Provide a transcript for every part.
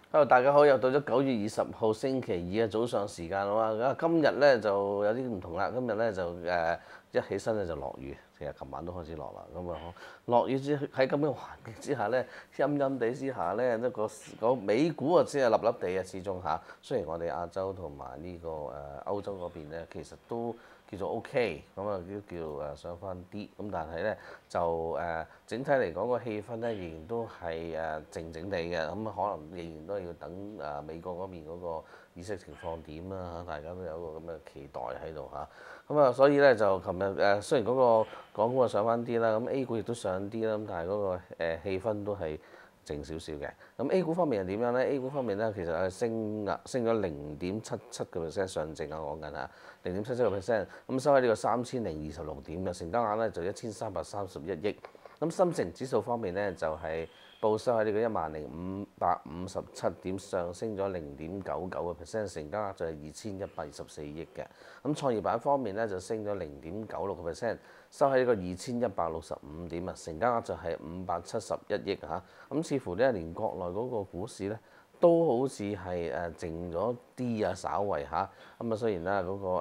Hello，大家好，又到咗9月20號星期二嘅早上時間啦嘛。今日咧就有啲唔同啦，今日咧就一起身咧就落雨，其實琴晚都開始落啦。咁啊落雨喺咁嘅環境之下咧，陰陰地之下咧，個美股啊先係粒粒地啊，始終嚇。雖然我哋亞洲同埋呢個歐洲嗰邊咧，其實都叫做 OK，咁啊都叫上翻啲，咁但係咧就整體嚟講個氣氛咧仍然都係靜靜地嘅，咁可能仍然都係要等美國嗰邊嗰個議息情況點啦嚇，大家都有個咁嘅期待喺度嚇，咁啊所以咧就琴日雖然嗰個港股啊上翻啲啦，咁 A 股亦都上啲啦，咁但係嗰個氣氛都係靜少少嘅。咁 A 股方面係點樣咧 ？A 股方面咧，其實係升咗0.77%上證啊，講緊嚇0.77%。咁收喺呢個3026點嘅成交額咧就1331億。咁深成指數方面咧就係報收喺呢個10557點，上升咗0.99%，成交額就係2124億嘅。咁創業板方面咧就升咗0.96%，收喺呢個2165點啊，成交額就係571億嚇。咁似乎咧連國內嗰個股市咧都好似係靜咗啲啊，稍為嚇。咁啊雖然啦嗰個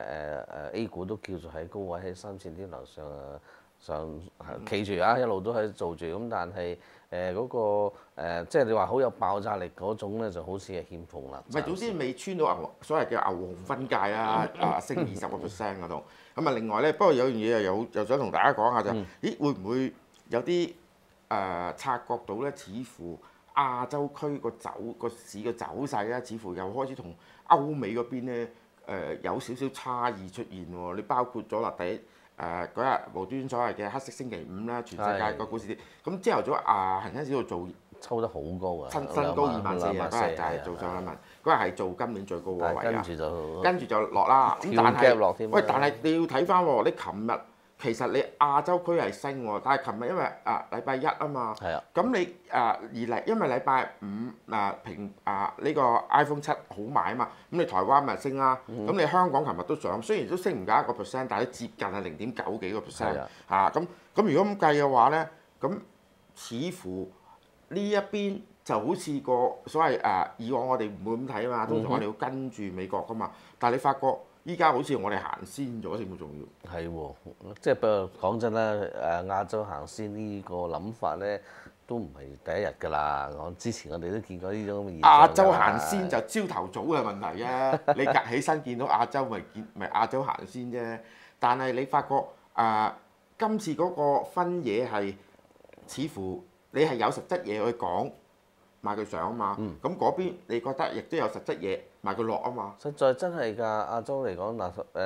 A 股都叫做喺高位喺3000啲樓上企住啊，一路都喺度做住，咁但係嗰個即係你話好有爆炸力嗰種咧，就好似係欠奉啦。 唔係，總之未穿到所謂嘅牛熊分界啦，升20%嗰度。咁啊，另外咧，不過有樣嘢又想同大家講下就，咦會唔會有啲察覺到咧？似乎亞洲區個市嘅走勢咧，似乎又開始同歐美嗰邊咧有少少差異出現喎。你包括咗啦，第一嗰日無端所謂嘅黑色星期五啦，全世界個股市跌，咁朝頭早恒生指數做抽得好高啊， 新高24000啊，嗰日就係做上兩萬，嗰日係做今年最高個位啊，跟住就落啦。咁但係喂，但係你要睇翻喎，你琴日其實你亞洲區係升喎，但係琴日因為禮拜一啊嘛，咁你因為禮拜五呢個 iPhone 7好賣啊嘛，咁你台灣咪升啦，咁你香港琴日都上，雖然都升唔夠1%，但係都接近係0.9幾個 percent 嚇，咁如果咁計嘅話咧，咁似乎呢一邊就好似個所謂以往我哋唔會咁睇啊嘛，通常我哋要跟住美國噶嘛，但係你發覺依家好似我哋行先咗先好重要。 係喎，即係不過講真啦，亞洲行先呢個諗法咧，都唔係第一日㗎啦。之前我哋都見過呢種咁嘅現象。 亞洲行先就朝頭早嘅問題啫，你趌起身見到亞洲咪亞洲行先啫。但係你發覺今次嗰個分野係似乎你係有實質嘢去講買佢上啊嘛，咁嗰邊你覺得亦都有實質嘢買佢落啊嘛。 實在真係㗎，亞洲嚟講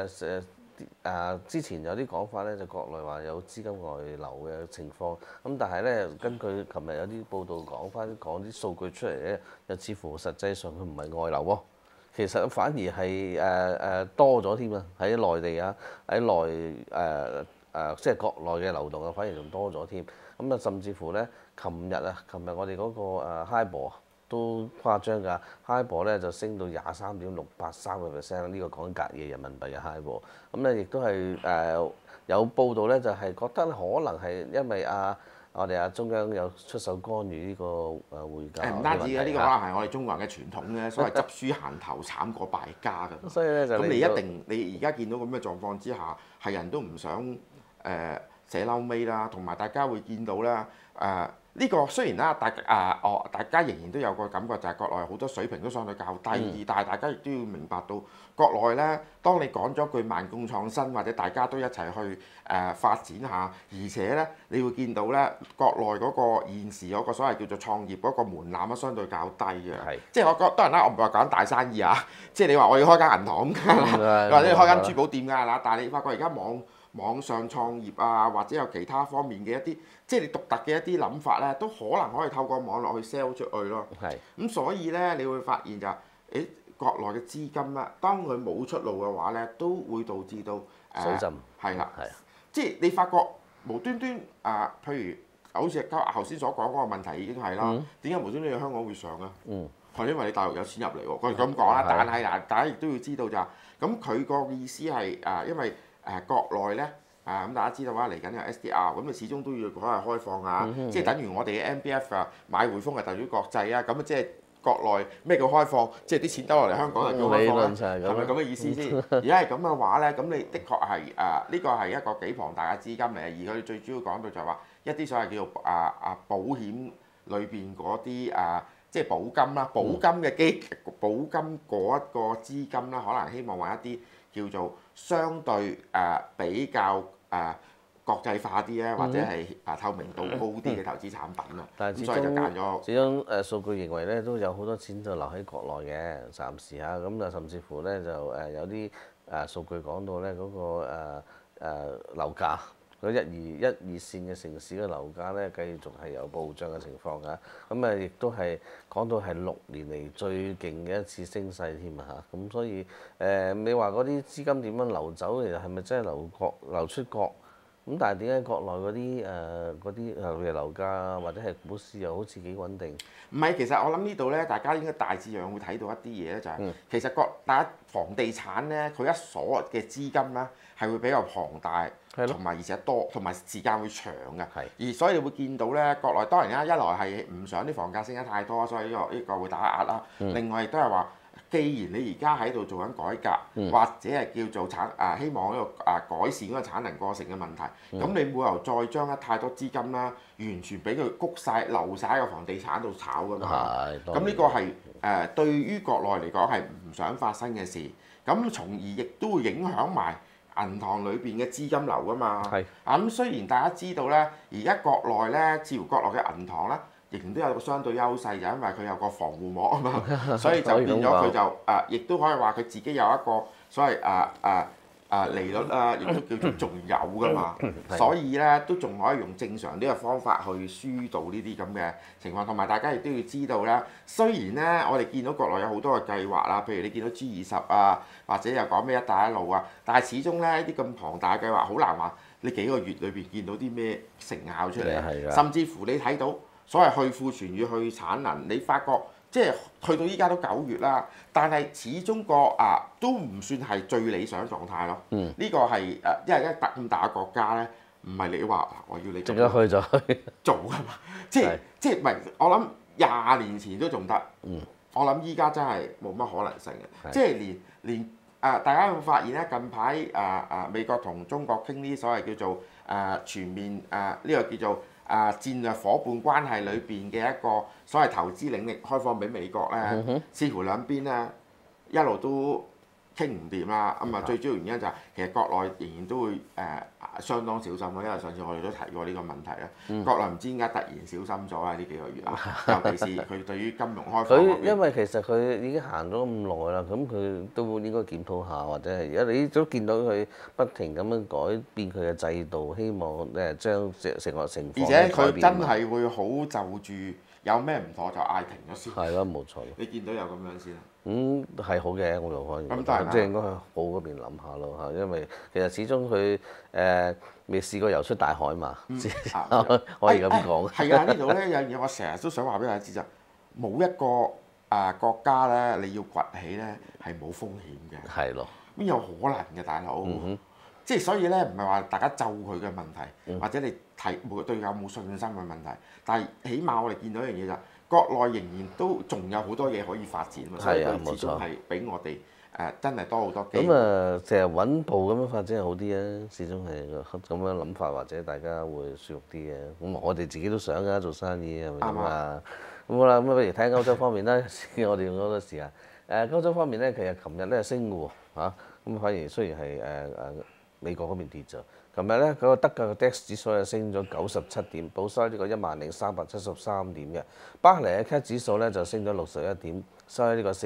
之前有啲講法咧，就國內話有資金外流嘅情況，咁但係咧根據琴日有啲報道講啲數據出嚟咧，又似乎實際上佢唔係外流喎，其實反而係多咗添啊！喺內地啊，喺即係國內嘅流動啊，反而仲多咗添。咁啊，甚至乎咧，琴日我哋嗰個HIBOR都誇張㗎，HIBOR咧就升到23.683%，呢個講隔夜人民幣嘅 HIBOR。咁咧亦都係有報道咧，就係覺得可能係因為我哋中央有出手干預呢個匯價。 唔單止嘅，呢個可能係我哋中國人嘅傳統咧，所謂執輸行頭慘過敗家㗎。 所以咧就咁你而家見到咁嘅狀況之下，係人都唔想寫嬲尾啦，同埋大家會見到啦呢個雖然啦，大家仍然都有個感覺就係國內好多水平都相對較低，但係大家亦都要明白到國內咧，當你講咗句慢工創新，或者大家都一齊去發展下，而且咧你會見到咧國內嗰個現時嗰個所謂叫做創業嗰個門檻咧，相對較低嘅。即係我覺得當然啦，我唔係話講大生意啊，即係你話我要開間銀行咁，或者開間珠寶店㗎啦，但係你發覺而家網上創業啊，或者有其他方面嘅一啲，即係你獨特嘅一啲諗法咧，都可能可以透過網絡去 sell 出去咯。咁所以咧，你會發現就國內嘅資金啦，當佢冇出路嘅話咧，都會導致到水浸。 係啦，即係你發覺無端端譬如好似頭先所講嗰個問題已經係啦，點解無端端喺香港會上啊？係因為你大陸有錢入嚟喎，佢咁講啦。但係大家亦都要知道就係，咁佢個意思係因為國內咧咁大家知道啦，嚟緊有 SDR，咁你始終都要海外開放啊，即係等於我哋嘅 MBF 買匯豐係代表國際啊，咁即係國內咩叫開放？即係啲錢兜落嚟香港係叫開放咧？ 理論上係咁係咪咁嘅意思先？如果係咁嘅話咧，咁你的確係呢個係一個幾龐大嘅資金嚟，而佢最主要講到就係話一啲所謂叫做保險裏邊嗰啲即係保金啦，保金嗰一個資金啦，可能希望揾一啲叫做相對比較國際化啲咧，或者係透明度高啲嘅投資產品啊， 但係咁所以就揀咗。 始終數據認為咧都有好多錢就留喺國內嘅，暫時嚇咁啊，甚至乎咧就有啲數據講到咧嗰個樓價，嗰一二線嘅城市嘅樓價咧繼續係有暴漲嘅情況㗎，咁啊亦都係講到係6年嚟最勁嘅一次升勢添啊嚇，咁所以你話嗰啲資金點樣流走，其實係咪真係流出國？咁但係點解國內嗰啲譬如樓價啊，或者係股市又好似幾穩定？ 唔係，其實我諗呢度咧，大家應該大致上會睇到一啲嘢咧，就係、其實大家房地產咧，佢一鎖嘅資金啦，係會比較龐大，同埋而且多，同埋時間會長嘅。而所以你會見到咧，國內當然啦，一來係唔想啲房價升得太多，所以呢個會打壓啦。另外亦都係話，既然你而家喺度做緊改革，或者係叫做希望呢個改善嗰個產能過剩嘅問題，咁你冇理由再將太多資金啦，完全俾佢谷晒流晒喺個房地產度炒㗎嘛。咁呢個係對於國內嚟講係唔想發生嘅事，咁從而亦都會影響埋銀行裏邊嘅資金流㗎嘛。咁雖然大家知道咧，而家國內咧，似乎國內嘅銀行咧，仍然都有個相對優勢，就因為佢有個防護膜啊嘛，所以就變咗佢就亦都可以話佢自己有一個所謂利率啊，亦都叫做仲有噶嘛，所以咧都仲可以用正常啲嘅方法去疏導呢啲咁嘅情況，同埋大家亦都要知道咧，雖然咧我哋見到國內有好多嘅計劃啦，譬如你見到 G20啊，或者又講咩一帶一路啊，但係始終咧呢啲咁龐大嘅計劃好難話你幾個月裏邊見到啲咩成效出嚟，甚至乎你睇到。所謂去庫存與去產能，你發覺即係去到依家都9月啦，但係始終都唔算係最理想狀態咯。呢個係因為咁大嘅國家咧，唔係你話我要你即刻去就去做㗎嘛，即係唔係？我諗20年前都仲得，我諗依家真係冇乜可能性嘅，即係連大家有冇發現咧？近排美國同中國傾呢啲所謂叫做全面呢個叫做戰略伙伴關係裏邊嘅一個所謂投資領域開放俾美國咧，似乎兩邊咧一路都傾唔掂啦。咁啊，最主要原因就係其實國內仍然都會相當小心咯，因為上次我哋都提過呢個問題啦。國內唔知點解突然小心咗啊！呢幾個月啊，尤其是佢對於金融開放佢因為其實佢已經行咗咁耐啦，咁佢都應該檢討下，或者係而家你都見到佢不停咁樣改變佢嘅制度，希望將成個情況而且佢真係會好就住有咩唔妥就嗌停咗先。 係咯，冇錯。 你見到有咁樣先啊？ 係好嘅，我就可以。 咁當然啦， 即係應該去好嗰邊諗下咯嚇，因為其實始終佢未試過游出大海嘛，可以咁講。 係啊，呢度咧有樣嘢我成日都想話俾大家知就冇一個國家咧，你要崛起咧係冇風險嘅。 係咯。 邊有可能嘅大佬？即係所以咧，唔係話大家咒佢嘅問題，或者你對佢有冇信心嘅問題，但係起碼我哋見到一樣嘢就係國內仍然都仲有好多嘢可以發展，所以佢始終係比我哋真係多好多機會。 咁成日穩步咁樣發展係好啲啊，始終係咁樣諗法，或者大家會舒服啲嘅。咁我哋自己都想㗎，做生意係咪咁啊？咁好啦，咁不如睇歐洲方面啦，我哋用咗好多時間。歐洲方面咧，其實琴日咧升嘅喎嚇，咁反而雖然係美國嗰邊跌咗。琴日咧嗰個德國嘅 DAX 指數咧升咗97點，報收呢個10,0373點嘅。巴黎嘅 CAC 指數咧就升咗61點，收喺呢個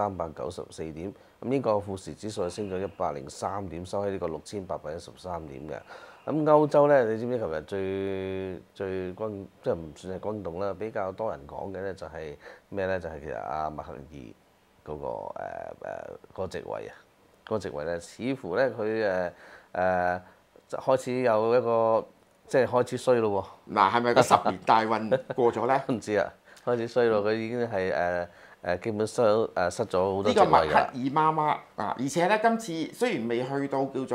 4,394點。咁英國嘅富時指數升咗103點，收喺呢個6,813點嘅。咁歐洲咧，你知唔知琴日最即係唔算係轟動啦，比較多人講嘅咧就係咩咧？就係其實阿默克爾嗰個席位啊，嗰個席位咧，似乎咧佢開始有一個即係開始衰咯喎。 嗱，係咪個10年大運過咗咧？ 唔知啊，開始衰咯，佢已經係基本上失咗好多席位㗎。 呢個默克爾媽媽而且咧今次雖然未去到叫做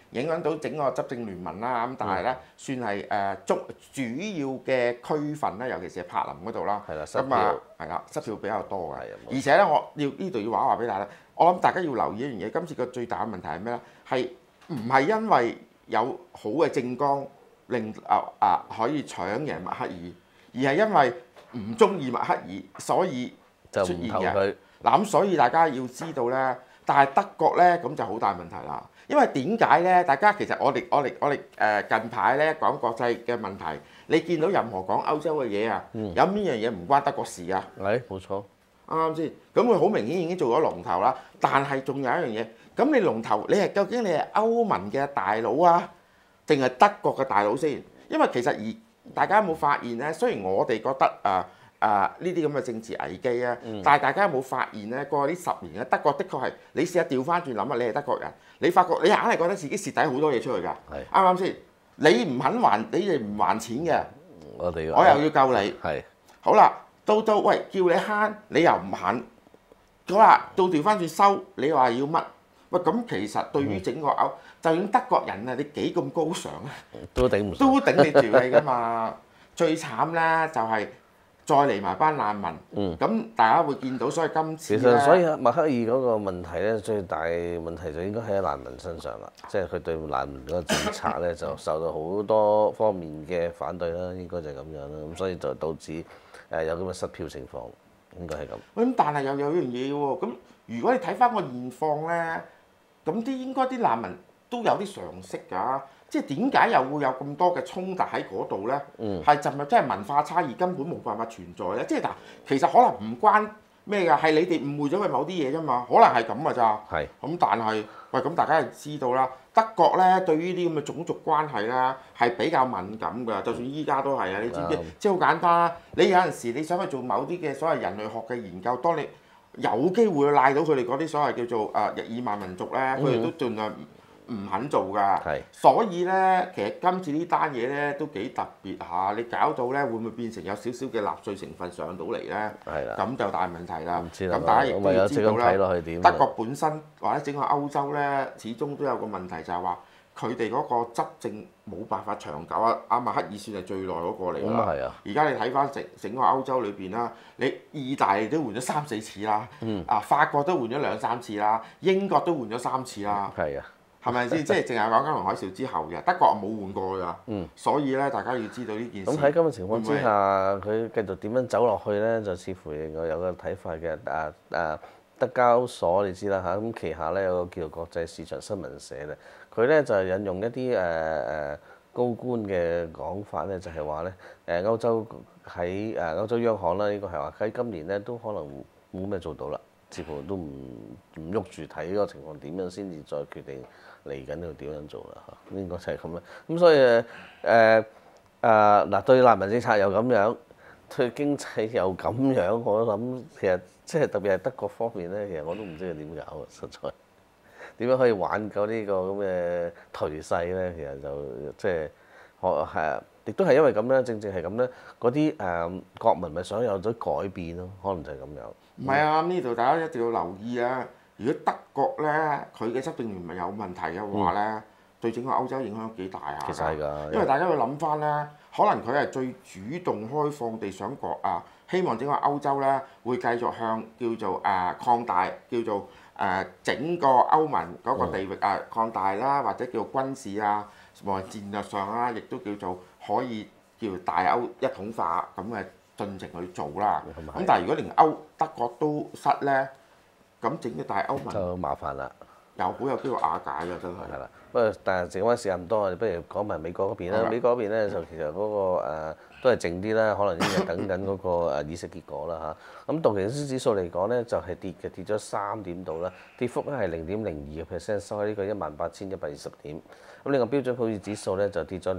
影響到整個執政聯盟啦。咁但係咧，算係主要嘅區份咧，尤其是係柏林嗰度啦。 係啦， 咁啊係啦，失票比較多嘅。 係啊冇錯而且咧，我要呢度要話俾大家，我諗大家要留意一樣嘢，今次個最大嘅問題係咩咧？係唔係因為有好嘅政綱令可以搶贏默克爾，而係因為唔中意默克爾，所以就出現嘅。 唔投佢。 嗱咁，所以大家要知道咧，但係德國咧咁就好大問題啦。因為點解咧？大家其實我哋近排咧講國際嘅問題，你見到任何講歐洲嘅嘢啊，有邊樣嘢唔關德國事啊？ 係冇錯。 啱啱先？咁佢好明顯已經做咗龍頭啦。但係仲有一樣嘢，咁你龍頭你係究竟你係歐盟嘅大佬啊，定係德國嘅大佬先？因為其實大家有冇發現咧？雖然我哋覺得呢啲咁嘅政治危機啊，但係大家有冇發現咧？過去呢10年咧，德國的確係你試下調翻轉諗啊，你係德國人，你發覺你硬係覺得自己蝕底好多嘢出去㗎，啱唔啱先？你唔肯還，你哋唔還錢嘅， 我又要救你， 係好啦，到喂叫你慳，你又唔肯，好啦，到調翻轉收，你話要乜？喂，咁其實對於整個歐，就算德國人啊，你幾咁高尚啊， 都頂唔順， 都頂你住你㗎嘛。最慘咧就係再嚟埋班難民，咁大家會見到，所以今次其實所以默克爾嗰個問題咧，最大問題就應該喺難民身上啦，即係佢對難民嗰個政策咧就受到好多方面嘅反對啦，應該就係咁樣啦，咁所以就導致有咁嘅失票情況，應該係咁。 咁但係又有樣嘢喎，咁如果你睇翻個現況咧，咁應該啲難民都有啲常識㗎。即係點解又會有咁多嘅衝突喺嗰度咧？係就咪真係文化差異根本冇辦法存在咧？即係嗱，其實可能唔關咩㗎，係你哋誤會咗佢某啲嘢啫嘛，可能係咁㗎咋。 係。 咁但係喂，咁大家係知道啦，德國咧對於啲咁嘅種族關係咧係比較敏感㗎，就算依家都係啊，你知唔知？即係好簡單，你有陣時你想去做某啲嘅所謂人類學嘅研究，當你有機會賴到佢哋嗰啲所謂叫做日耳曼民族咧，佢哋都盡量唔肯做㗎，所以咧，其實今次呢單嘢咧都幾特別嚇，你搞到咧會唔會變成有少少嘅納粹成分上到嚟咧？ 係啦， 咁就大問題啦。咁大家亦都要知道啦， 德德國本身或者整個歐洲咧，始終都有個問題就係話佢哋嗰個執政冇辦法長久啊。阿默克爾算係最耐嗰個嚟啦。而家你睇翻整個歐洲裏邊啦，你意大利都換咗3-4次啦，法國都換咗2-3次啦，英國都換咗3次啦。 係啊。 係咪先？即係淨係講金融海嘯之後嘅，德國冇換過㗎。所以咧，大家要知道呢件事。 咁喺咁嘅情況之下，佢繼續點樣走落去咧？就似乎我有個睇法嘅。德交所你知啦嚇，咁旗下咧有個叫做國際市場新聞社咧，佢咧就引用一啲高官嘅講法咧，就係話咧歐洲歐洲央行啦，呢個係話喺今年咧都可能冇咩做到啦。似乎都唔喐住睇嗰個情況點樣先至再決定嚟緊要點樣做啦嚇，應該就係咁啦。咁所以嗱對難民政策又咁樣，對經濟又咁樣，我諗其實即係特別係德國方面咧，其實我都唔知佢點搞啊，實在點樣可以挽救呢個咁嘅頹勢咧？其實就即係亦都係因為咁咧，正係咁咧，嗰啲國民咪想有咗改變咯，可能就係咁樣。 唔係啊，呢度大家一定要留意啊！如果德國咧佢嘅執政聯盟有問題嘅話咧，對整個歐洲影響幾大啊！ 其實係㗎， 因為大家要諗翻咧，可能佢係最主動開放地想希望整個歐洲咧會繼續向叫做擴大，叫做整個歐盟嗰個地域擴大啦，或者叫做軍事啊，無論戰略上啊，亦都叫做可以叫大歐一統化咁嘅進程去做啦。咁但係如果連德國都失咧，咁整個大歐盟就麻煩啦， 又好有機會瓦解㗎，真係。 係啦，不過但係剩翻時間唔多，我哋不如講埋美國嗰邊啦。美國嗰邊咧就其實嗰個都係靜啲啦，可能應該等緊嗰個議息結果啦嚇。咁道瓊斯指數嚟講咧就係跌嘅，跌咗3點度啦，跌幅咧係0.02%，收喺呢個18,120點。咁另外標準普爾指數咧就跌咗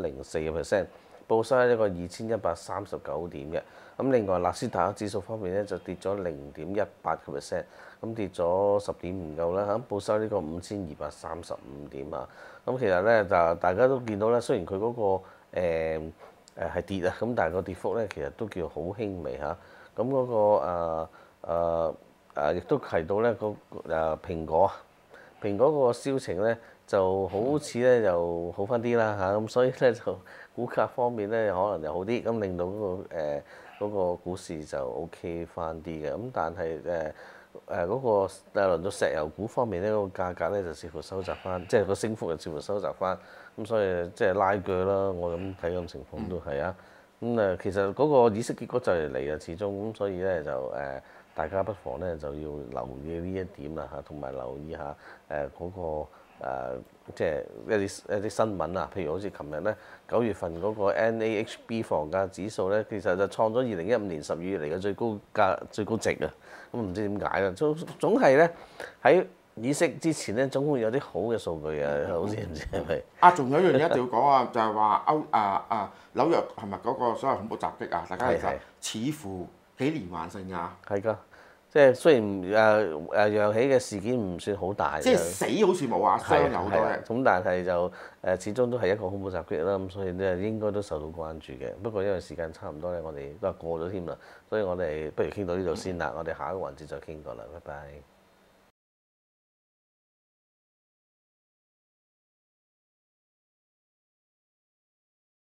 0.04%，報收喺呢個2,139點嘅。咁另外納斯達克指數方面咧就跌咗0.18%，咁跌咗10點唔夠啦嚇，報收呢個5,235點啊。咁其實咧就大家都見到咧，雖然佢嗰個係跌啊，咁但係個跌幅咧其實都叫好輕微嚇。咁嗰個亦都提到咧個蘋果個銷情咧就好似咧就好翻啲啦嚇，咁所以咧就股價方面咧可能又好啲，咁令到嗰個股市就 OK 翻啲嘅，咁但係嗰個輪到石油股方面呢，嗰個價格咧就似乎收窄翻，即係個升幅就似乎收窄翻，咁所以即係拉鋸啦，我咁睇咁情況都係啊。其實嗰個議息結果就嚟啦，始終咁，所以咧就大家不妨咧就要留意呢一點啦嚇，同埋留意下嗰個即係一啲新聞啊，譬如好似琴日咧9月份嗰個 NAHB 房價指數咧，其實就創咗2015年12月嚟嘅最高值啊！咁唔知點解啦，總係咧喺議息之前咧，總會有啲好嘅數據啊，好似唔知係咪？ 仲有一樣嘢一定要講啊，就係話紐約係咪嗰個所謂恐怖襲擊啊？大家其實似乎幾連環性㗎。 係㗎，即係雖然揚起嘅事件唔算好大， 即係死好似冇啊，傷有好多嘅。 咁但係就始終都係一個恐怖襲擊啦，咁所以咧應該都受到關注嘅。不過因為時間差唔多咧，我哋都係過咗添啦，所以我哋不如傾到呢度先啦。我哋下一個環節再傾過啦，拜拜。